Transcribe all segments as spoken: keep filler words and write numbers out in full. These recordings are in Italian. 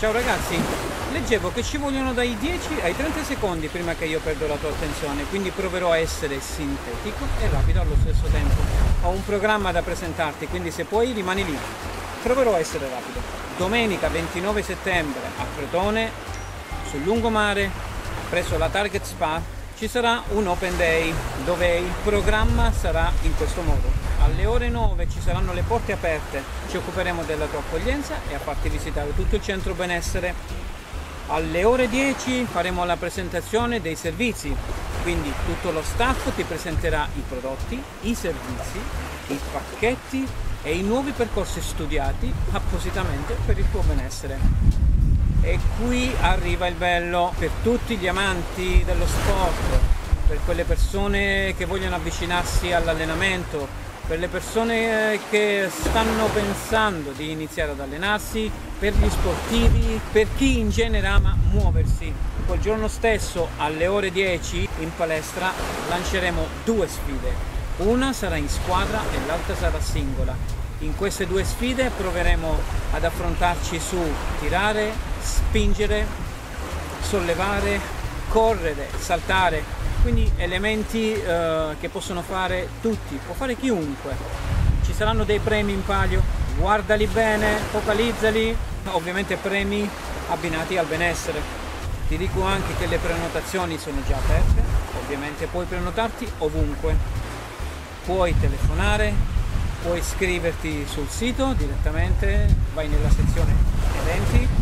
Ciao ragazzi, leggevo che ci vogliono dai dieci ai trenta secondi prima che io perdo la tua attenzione, quindi proverò a essere sintetico e rapido allo stesso tempo. Ho un programma da presentarti, quindi se puoi rimani lì. Proverò a essere rapido. Domenica ventinove settembre a Crotone, sul lungomare, presso la Target Spa, ci sarà un Open Day dove il programma sarà in questo modo. Alle ore nove ci saranno le porte aperte, ci occuperemo della tua accoglienza e a farti visitare tutto il centro benessere. Alle ore dieci faremo la presentazione dei servizi, quindi tutto lo staff ti presenterà i prodotti, i servizi, i pacchetti e i nuovi percorsi studiati appositamente per il tuo benessere. E qui arriva il bello per tutti gli amanti dello sport, per quelle persone che vogliono avvicinarsi all'allenamento, per le persone che stanno pensando di iniziare ad allenarsi, per gli sportivi, per chi in genere ama muoversi. Quel giorno stesso alle ore dieci in palestra lanceremo due sfide, una sarà in squadra e l'altra sarà singola. In queste due sfide proveremo ad affrontarci su tirare, spingere, sollevare, correre, saltare, quindi elementi eh, che possono fare tutti, può fare chiunque. Ci saranno dei premi in palio, guardali bene, focalizzali, ovviamente premi abbinati al benessere. Ti dico anche che le prenotazioni sono già aperte, ovviamente puoi prenotarti ovunque, puoi telefonare, puoi iscriverti sul sito direttamente, vai nella sezione eventi,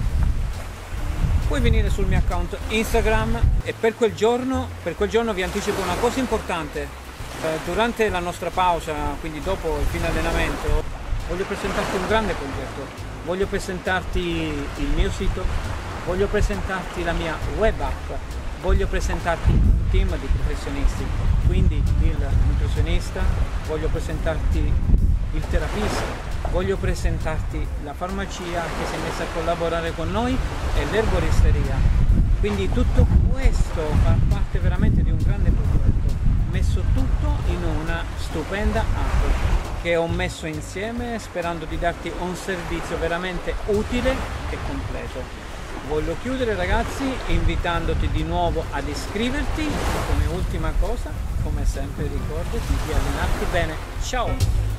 puoi venire sul mio account Instagram e per quel giorno, per quel giorno vi anticipo una cosa importante. Eh, durante la nostra pausa, quindi dopo il fine allenamento, voglio presentarti un grande progetto, voglio presentarti il mio sito, voglio presentarti la mia web app, voglio presentarti un team di professionisti, quindi il nutrizionista, voglio presentarti il terapista, voglio presentarti la farmacia che si è messa a collaborare con noi e l'erboristeria. Quindi tutto questo fa parte veramente di un grande progetto, messo tutto in una stupenda app che ho messo insieme sperando di darti un servizio veramente utile e completo. Voglio chiudere ragazzi invitandoti di nuovo ad iscriverti. Come ultima cosa, come sempre ricordati di allenarti bene. Ciao!